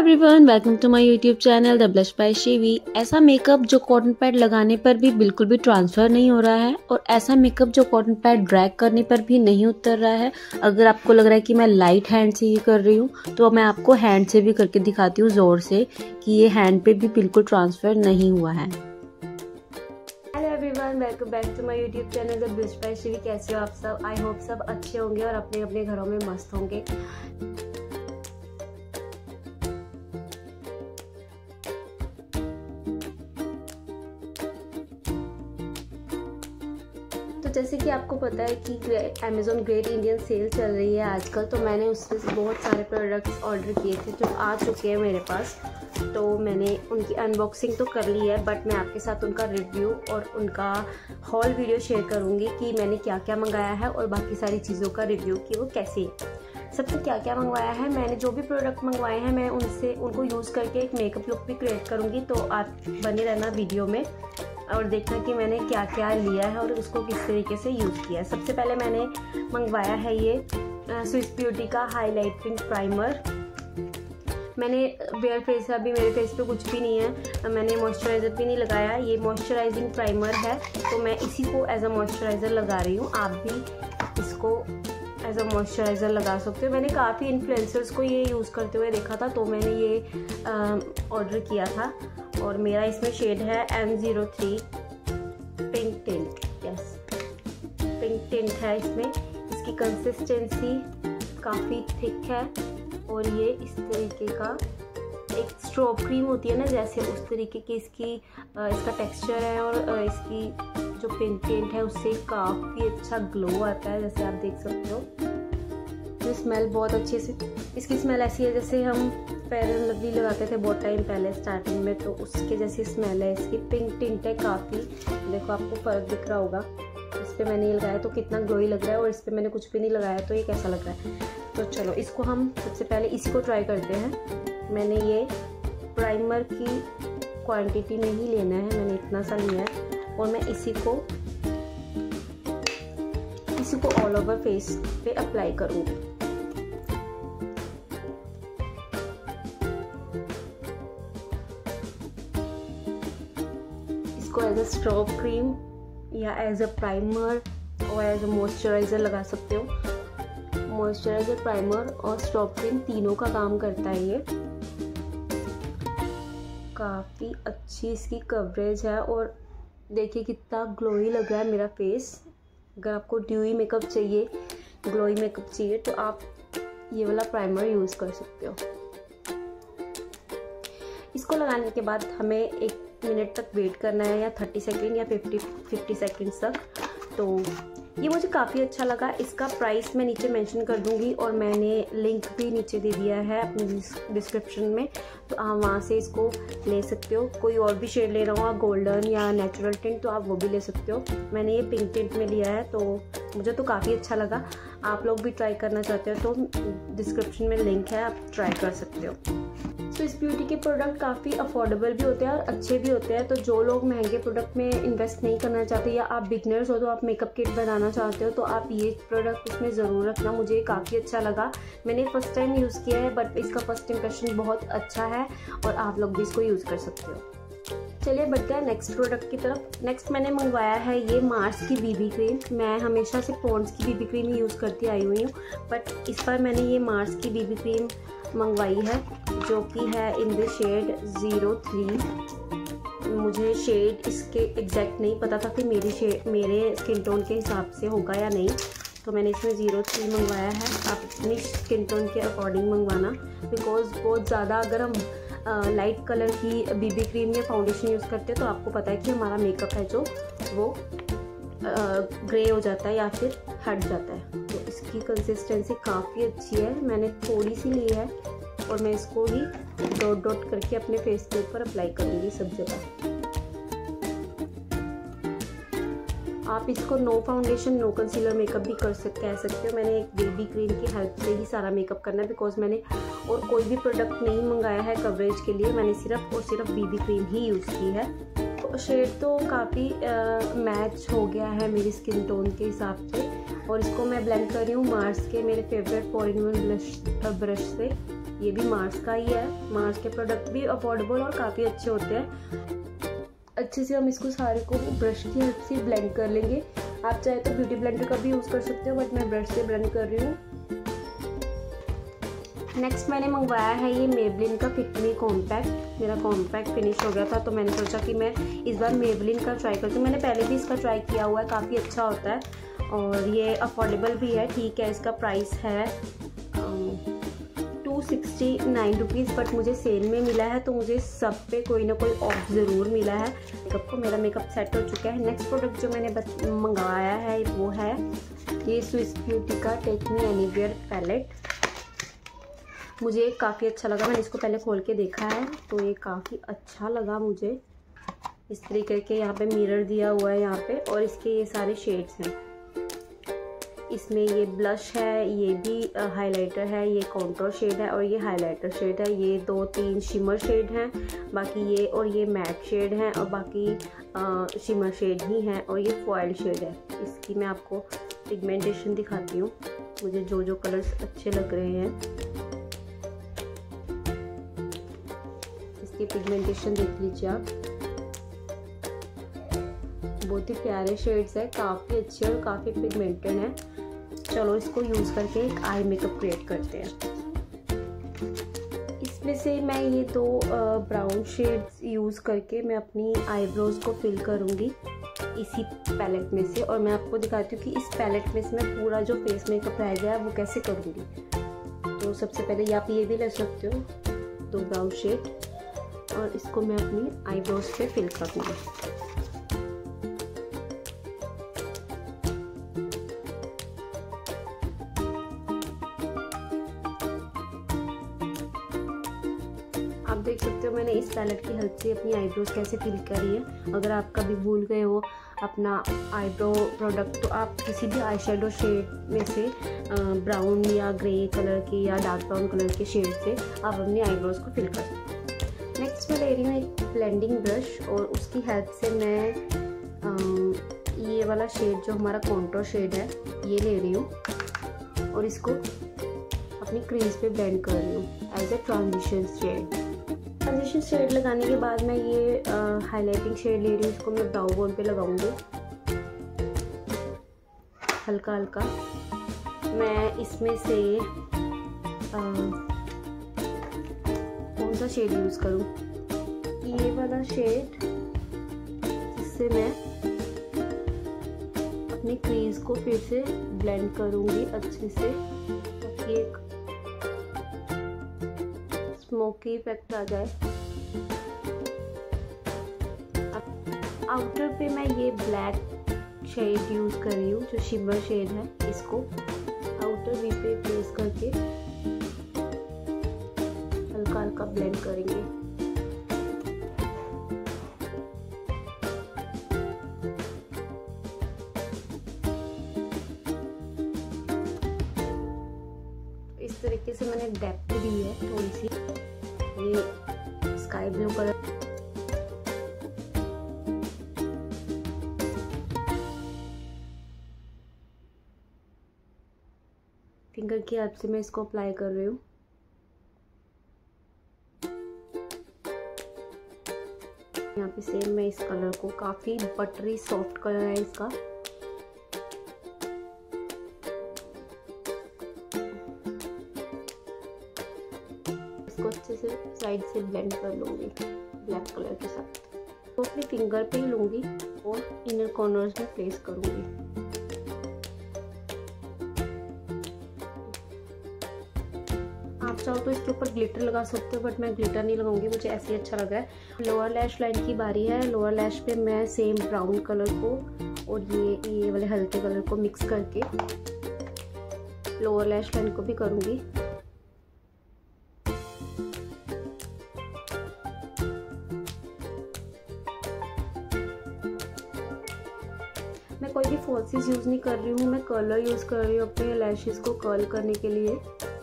Everyone, welcome to my YouTube channel the blush by Shivi. ऐसा makeup जो cotton pad लगाने पर भी बिल्कुल भी ट्रांसफ़र नहीं हो रहा है और ऐसा मेकअप जो कॉटन पैड ड्रैग करने पर भी नहीं उतर रहा है। अगर आपको लग रहा है कि मैं लाइट हैंड से ही कर रही हूँ तो मैं आपको हैंड से भी करके दिखाती हूँ ज़ोर से कि ये हैंड पे भी बिल्कुल ट्रांसफ़र नहीं हुआ है। Hello everyone, welcome back to my YouTube channel the blush by Shivi. कैसे हो आप सब? आई होप सब अच्छे होंगे और अपने अपने घरों में मस्त होंगे। तो जैसे कि आपको पता है कि अमेज़ॉन ग्रेट इंडियन सेल चल रही है आजकल, तो मैंने उससे बहुत सारे प्रोडक्ट्स ऑर्डर किए थे जो आ चुके हैं मेरे पास। तो मैंने उनकी अनबॉक्सिंग तो कर ली है, बट मैं आपके साथ उनका रिव्यू और उनका हॉल वीडियो शेयर करूंगी कि मैंने क्या क्या मंगाया है और बाकी सारी चीज़ों का रिव्यू कि वो कैसी है। सबसे क्या क्या मंगवाया है, मैंने जो भी प्रोडक्ट मंगवाए हैं मैं उनको यूज़ करके एक मेकअप लुक भी क्रिएट करूँगी। तो आप बने रहना वीडियो में और देखना कि मैंने क्या क्या लिया है और उसको किस तरीके से यूज़ किया है। सबसे पहले मैंने मंगवाया है ये स्विस ब्यूटी का हाइलाइटिंग प्राइमर। मैंने बेयर फेस है, अभी मेरे फेस पे कुछ भी नहीं है, मैंने मॉइस्चराइज़र भी नहीं लगाया। ये मॉइस्चराइजिंग प्राइमर है तो मैं इसी को एज अ मॉइस्चराइज़र लगा रही हूँ। आप भी इसको एज अ मॉइस्चराइज़र लगा सकते हो। मैंने काफ़ी इन्फ्लुएंसर्स को ये यूज़ करते हुए देखा था तो मैंने ये ऑर्डर किया था और मेरा इसमें शेड है M03 pink tint. Yes, pink tint है इसमें। इसकी कंसिस्टेंसी काफ़ी थिक है और ये इस तरीके का एक स्ट्रॉब क्रीम होती है ना, जैसे उस तरीके की इसका टेक्सचर है और इसकी जो पिंक टिंट है उससे काफ़ी अच्छा ग्लो आता है, जैसे आप देख सकते हो। तो स्मेल बहुत अच्छी से, इसकी स्मेल ऐसी है जैसे हम फेयर लवली लगाते थे बहुत टाइम पहले स्टार्टिंग में, तो उसके जैसी स्मेल है इसकी। पिंक टिंट है काफ़ी, देखो आपको फ़र्क दिख रहा होगा। इस पर मैंने ये लगाया तो कितना ग्लोई लग रहा है और इस पर मैंने कुछ भी नहीं लगाया तो ये कैसा लग रहा है। तो चलो इसको हम सबसे पहले इसी को ट्राई करते हैं। मैंने ये प्राइमर की क्वांटिटी में ही लेना है, मैंने इतना सा लिया है और मैं इसी को ऑल ओवर फेस पे अप्लाई करूँगी। इसको एज अ स्ट्रॉब क्रीम या एज अ प्राइमर और एज अ मॉइस्चराइज़र लगा सकते हो। मॉइस्चराइज़र, प्राइमर और स्ट्रॉब क्रीम तीनों का काम करता है ये। काफ़ी अच्छी इसकी कवरेज है और देखिए कितना ग्लोई लग रहा है मेरा फेस। अगर आपको ड्यूई मेकअप चाहिए, ग्लोई मेकअप चाहिए तो आप ये वाला प्राइमर यूज़ कर सकते हो। इसको लगाने के बाद हमें 1 मिनट तक वेट करना है, या 30 सेकेंड या 50 सेकेंड्स तक। तो ये मुझे काफ़ी अच्छा लगा। इसका प्राइस मैं नीचे मेंशन कर दूंगी और मैंने लिंक भी नीचे दे दिया है अपने डिस्क्रिप्शन में, तो आप वहाँ से इसको ले सकते हो। कोई और भी शेड ले रहा हो, गोल्डन या नेचुरल टिंट, तो आप वो भी ले सकते हो। मैंने ये पिंक टिंट में लिया है तो मुझे तो काफ़ी अच्छा लगा। आप लोग भी ट्राई करना चाहते हो तो डिस्क्रिप्शन में लिंक है, आप ट्राई कर सकते हो। तो इस ब्यूटी के प्रोडक्ट काफ़ी अफोर्डेबल भी होते हैं और अच्छे भी होते हैं। तो जो लोग महंगे प्रोडक्ट में इन्वेस्ट नहीं करना चाहते या आप बिगनर्स हो तो आप मेकअप किट बनाना चाहते हो तो आप ये प्रोडक्ट इसमें ज़रूर रखना। मुझे काफ़ी अच्छा लगा, मैंने फर्स्ट टाइम यूज़ किया है बट इसका फर्स्ट इंप्रेशन बहुत अच्छा है और आप लोग भी इसको यूज़ कर सकते हो। चलिए बढ़ते हैं नेक्स्ट प्रोडक्ट की तरफ। नेक्स्ट मैंने मंगवाया है ये मार्स की बीबी क्रीम। मैं हमेशा से पॉन्ड्स की बीबी क्रीम ही यूज़ करती आई हुई हूँ, बट इस बार मैंने ये मार्स की बीबी क्रीम मंगवाई है जो कि है इन द शेड 03। मुझे शेड इसके एग्जैक्ट नहीं पता था कि मेरे स्किन टोन के हिसाब से होगा या नहीं, तो मैंने इसमें 03 मंगवाया है। आप अपनी स्किन टोन के अकॉर्डिंग मंगवाना, बिकॉज बहुत ज़्यादा अगर हम लाइट कलर की बीबी क्रीम या फाउंडेशन यूज़ करते हैं तो आपको पता है कि हमारा मेकअप है जो वो ग्रे हो जाता है या फिर हट जाता है। तो इसकी कंसिस्टेंसी काफ़ी अच्छी है, मैंने थोड़ी सी ली है और मैं इसको ही डॉट डॉट करके अपने फेस के ऊपर अप्लाई करूँगी सब जगह। आप इसको no foundation no concealer makeup भी कह सकते हो। मैंने एक बेबी क्रीम की हेल्प से ही सारा मेकअप करना है, बिकॉज मैंने और कोई भी प्रोडक्ट नहीं मंगाया है कवरेज के लिए। मैंने सिर्फ और सिर्फ बेबी क्रीम ही यूज़ की है। तो शेड तो काफ़ी मैच हो गया है मेरी स्किन टोन के हिसाब से और इसको मैं ब्लेंड कर रही हूँ मार्स के मेरे फेवरेट 4-in-1 ब्रश से। ये भी मार्स का ही है। मार्स के प्रोडक्ट भी अफोर्डेबल और काफ़ी अच्छे होते हैं। अच्छे से हम इसको सारे को ब्रश की हेल्प से ब्लेंड कर लेंगे। आप चाहे तो ब्यूटी ब्लेंडर का भी यूज़ कर सकते हो, बट मैं ब्रश से ब्लेंड कर रही हूँ। नेक्स्ट मैंने मंगवाया है ये मेबलिन का फिट मी कॉम्पैक्ट। मेरा कॉम्पैक्ट फिनिश हो गया था तो मैंने सोचा कि मैं इस बार मेबलिन का ट्राई करती हूँ। मैंने पहले भी इसका ट्राई किया हुआ है, काफ़ी अच्छा होता है और ये अफोर्डेबल भी है। ठीक है, इसका प्राइस है 269 रुपीज़, बट मुझे सेल में मिला है तो मुझे सब पे कोई ना कोई ऑफ ज़रूर मिला है। मेकअप को मेरा मेकअप सेट हो चुका है। नेक्स्ट प्रोडक्ट जो मैंने मंगवाया है वो है ये स्विस ब्यूटी का टेक मी एनीवेयर पैलेट। मुझे काफ़ी अच्छा लगा, मैंने इसको पहले खोल के देखा है तो ये काफ़ी अच्छा लगा मुझे। इस तरीके के यहाँ पे मिरर दिया हुआ है यहाँ पे, और इसके ये सारे शेड्स हैं। इसमें ये ब्लश है, ये भी हाइलाइटर है, ये कॉन्टोर शेड है और ये हाइलाइटर शेड है। ये 2-3 शिमर शेड हैं, बाकी ये और ये मैट शेड हैं और बाकी शिमर शेड ही हैं और ये फॉयल शेड है। इसकी मैं आपको पिगमेंटेशन दिखाती हूँ, मुझे जो जो कलर्स अच्छे लग रहे हैं। इसकी पिगमेंटेशन देख लीजिए आप, बहुत ही प्यारे शेड्स है, काफ़ी अच्छे और काफ़ी पिगमेंटेड है। चलो इसको यूज़ करके एक आई मेकअप क्रिएट करते हैं। इसमें से मैं ये 2 ब्राउन शेड्स यूज़ करके मैं अपनी आईब्रोज को फिल करूँगी इसी पैलेट में से, और मैं आपको दिखाती हूँ कि इस पैलेट में से मैं पूरा जो फेस मेकअप रह गया है वो कैसे करूँगी। तो सबसे पहले आप ये भी ले सकते हो 2 ब्राउन शेड, और इसको मैं अपनी आईब्रोज पे फिल करूँगी। आप देख सकते हो मैंने इस पैलेट की हेल्प से अपनी आईब्रोज कैसे फिल करी है। अगर आप कभी भूल गए हो अपना आईब्रो प्रोडक्ट तो आप किसी भी आई शेडो शेड में से ब्राउन या ग्रे कलर के या डार्क ब्राउन कलर के शेड से आप अपनी आईब्रोज को फिल कर सकते हो। नेक्स्ट मैं ले रही हूँ एक ब्लेंडिंग ब्रश, और उसकी हेल्प से मैं ये वाला शेड जो हमारा कॉन्टोर शेड है ये ले रही हूँ और इसको अपनी क्रीज पे ब्लेंड कर रही हूँ as a transition shade. Transition shade लगाने के बाद मैं ये हाइलाइटिंग शेड ले रही हूँ, इसको मैं ब्राउ बोन पे लगाऊंगी हल्का हल्का। मैं इसमें से कौन सा शेड यूज़ करूँ, ये वाला शेड, जिससे मैं अपनी क्रीज को फिर से ब्लेंड करूँगी अच्छे से ताकि एक स्मोकी इफेक्ट आ जाए। आउटर पे मैं ये ब्लैक शेड यूज़ कर रही हूँ जो शिमर शेड है, इसको आउटर वी पे प्लेस करके हल्का हल्का ब्लेंड करेंगे। इस तरीके से मैंने डेप्थ दी है थोड़ी सी, ये स्काई ब्लू कलर। फिंगर की हेल्प से मैं इसको अप्लाई कर रही हूँ। यहाँ पे सेम मैं इस कलर को, काफी बटरी सॉफ्ट कलर है इसका, इसको अच्छे से साइड से ब्लेंड कर लूंगी ब्लैक कलर के साथ। तो अपनी फिंगर पे ही लूंगी और इनर कॉर्नर्स में प्लेस करूंगी। आप चाहो तो इसके ऊपर ग्लिटर लगा सकते हो, बट मैं ग्लिटर नहीं लगाऊंगी, मुझे ऐसे ही अच्छा लग रहा है। लोअर लैश लाइन की बारी है। लोअर लैश पे मैं सेम ब्राउन कलर को और ये वाले हल्के कलर को मिक्स करके लोअर लैश लाइन को भी करूंगी। मैं कोई भी फॉल्सीज यूज नहीं कर रही हूँ, मैं कर्लर यूज कर रही हूँ अपने लैशेस को कर्ल करने के लिए।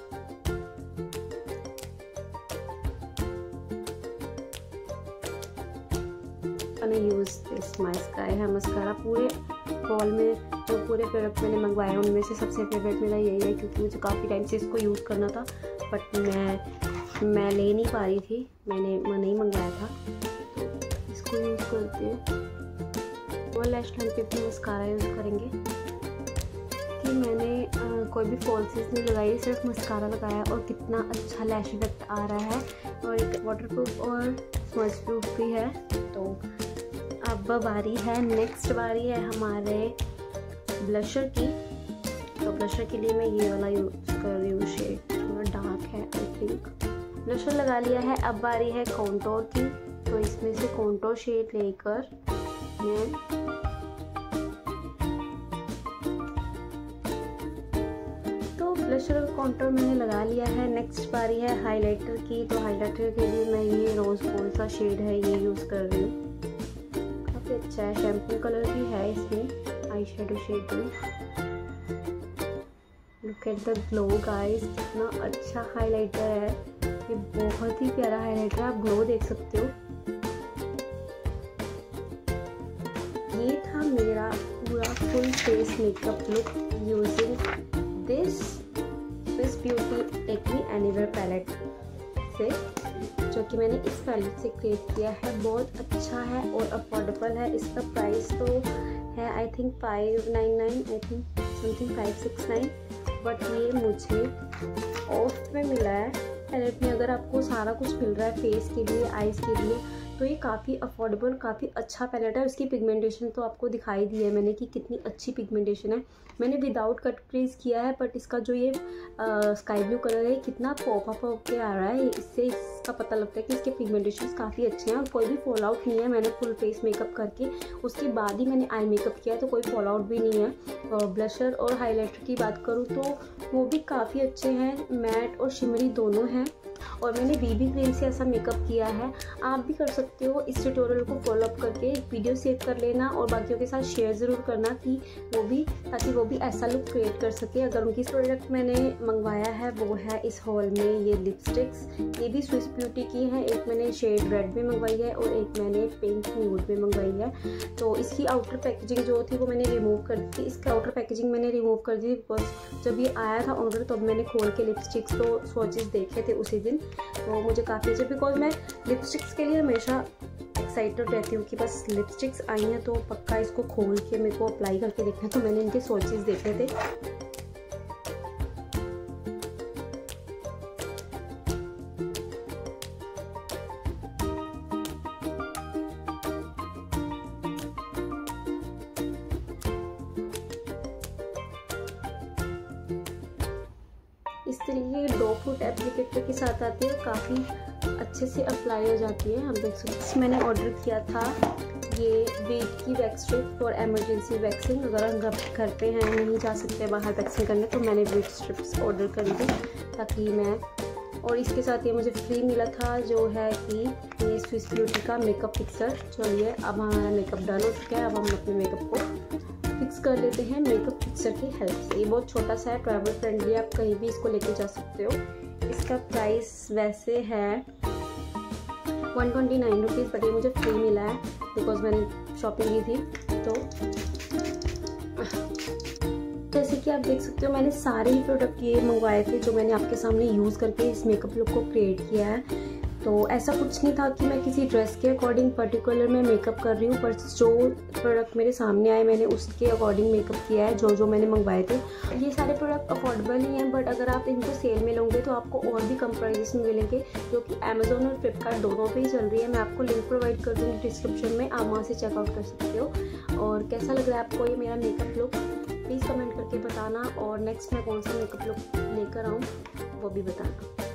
यूज दिस मस्कारा है मस्कारा। पूरे हॉल में जो पूरे प्रोडक्ट मैंने मंगवाए हैं उनमें से सबसे फेवरेट मेरा यही है, क्योंकि मुझे काफ़ी टाइम से इसको यूज़ करना था, बट मैं मैं ले नहीं पा रही थी, मैंने नहीं मंगवाया था, तो इसको यूज़ करते हैं। और लैश लाइन पे भी मस्कारा यूज़ करेंगे कि मैंने कोई भी फॉल्सेस नहीं लगाई, सिर्फ मस्कारा लगाया और कितना अच्छा लैश इफेक्ट आ रहा है। और एक वाटरप्रूफ और स्मज प्रूफ भी है। तो अब बारी है, नेक्स्ट बारी है हमारे ब्लशर की। तो ब्लशर के लिए मैं ये वाला यूज़ कर रही हूँ, शेड थोड़ा डार्क है आई थिंक। ब्लशर लगा लिया है, अब बारी है कॉन्टोर की। तो इसमें से कॉन्टोर शेड लेकर मैं ब्लशर और कॉन्टोर मैंने लगा लिया है। नेक्स्ट बारी है हाइलाइटर की। तो हाइलाइटर के लिए मैं ये रोज़ गोल्ड का शेड है ये यूज़ कर रही हूँ, काफ़ी अच्छा है, शैम्पू कलर भी है इसमें आई शेडो शेड में। Look at the glow guys, कितना अच्छा हाइलाइटर है ये, बहुत ही प्यारा हाइलाइटर है, आप ग्लो देख सकते हो। ये था मेरा पूरा full face makeup look using this Swiss Beauty take me anywhere palette से, जो कि मैंने इस पैलेट से क्रिएट किया है। बहुत अच्छा है और अफोर्डेबल है। इसका प्राइस तो है I think 599, I think something 569, but ये मुझे ऑफ में मिला है पैलेट में। अगर आपको सारा कुछ मिल रहा है फेस के लिए, आईज के लिए, तो ये काफ़ी अफोर्डेबल, काफ़ी अच्छा पैलेट है। इसकी पिगमेंटेशन तो आपको दिखाई दी है मैंने कि कितनी अच्छी पिगमेंटेशन है। मैंने विदाउट कट क्रीज किया है, बट इसका जो ये स्काई ब्लू कलर है कितना पॉप अप होके आ रहा है, इससे इसका पता लगता है कि इसके पिगमेंटेशन काफ़ी अच्छे हैं और कोई भी फॉल आउट नहीं है। मैंने फुल फेस मेकअप करके उसके बाद ही मैंने आई मेकअप किया है, तो कोई फॉल आउट भी नहीं है। और ब्लशर और हाइलाइटर की बात करूँ तो वो भी काफ़ी अच्छे हैं, मैट और शिमरी दोनों हैं। और मैंने बीबी क्रीम से ऐसा मेकअप किया है, आप भी कर सकते हो। इस ट्यूटोरियल को फॉलो अप करके वीडियो सेव कर लेना और बाकियों के साथ शेयर ज़रूर करना कि वो भी, ताकि वो भी ऐसा लुक क्रिएट कर सके। अगर उनकी प्रोडक्ट मैंने मंगवाया है वो है इस हॉल में ये लिपस्टिक्स, ये भी स्विस ब्यूटी की है। एक मैंने शेड रेड में मंगवाई है और एक मैंने पिंक न्यूड में मंगवाई है। तो इसकी आउटर पैकेजिंग जो थी वो मैंने रिमूव कर दी थी। इसका आउटर पैकेजिंग मैंने रिमूव कर दी बिकॉज जब ये आया था ऑर्डर तब मैंने खोल के लिपस्टिक्स तो स्वॉचेस देखे थे उसी दिन, तो मुझे काफ़ी अच्छे, बिकॉज मैं लिपस्टिक्स के लिए हमेशा एक्साइटेड रहती हूँ कि बस लिपस्टिक्स आई हैं तो पक्का इसको खोल के मेरे को अप्लाई करके देखना। तो मैंने इनके स्वॉचेस देखे थे। इस तरीके के डॉ फूट एप्लीकेटर के साथ आती है, काफ़ी अच्छे से अप्लाई हो जाती है। हम देख सकते हैं मैंने ऑर्डर किया था ये वेट की wax strip for emergency waxing. अगर हम घर पे हैं, नहीं जा सकते बाहर वैक्सिंग करने, तो मैंने वेट स्ट्रिप्स ऑर्डर करी थी ताकि मैं, और इसके साथ ये मुझे फ्री मिला था जो है कि ये स्विस ब्यूटी का मेकअप फिक्सर। चलिए अब हमारा मेकअप डन हो चुका है, अब हम अपने मेकअप को फिक्स कर लेते हैं मेकअप फिक्सर की हेल्प से। ये बहुत छोटा सा है, ट्रैवल फ्रेंडली, आप कहीं भी इसको लेके जा सकते हो। इसका प्राइस वैसे है 129 रुपीज़, बट ये मुझे फ्री मिला है बिकॉज मैंने शॉपिंग की थी। तो जैसे कि आप देख सकते हो मैंने सारे ही प्रोडक्ट ये मंगवाए थे जो मैंने आपके सामने यूज़ करके इस मेकअप लुक को क्रिएट किया है। तो ऐसा कुछ नहीं था कि मैं किसी ड्रेस के अकॉर्डिंग पर्टिकुलर में मेकअप कर रही हूँ, पर जो प्रोडक्ट मेरे सामने आए मैंने उसके अकॉर्डिंग मेकअप किया है जो मैंने मंगवाए थे। ये सारे प्रोडक्ट अफोर्डेबल ही हैं, बट अगर आप इनको सेल में लोगे तो आपको और भी कम प्राइसेस में मिलेंगे, जो कि अमेजोन और फ्लिपकार्ट दोनों पे ही चल रही है। मैं आपको लिंक प्रोवाइड कर दूँगी डिस्क्रिप्शन में, आप वहाँ से चेकआउट कर सकते हो। और कैसा लग रहा है आपको ये मेरा मेकअप लुक, प्लीज़ कमेंट करके बताना, और नेक्स्ट मैं कौन सा मेकअप लुक लेकर आऊँ वो भी बताना।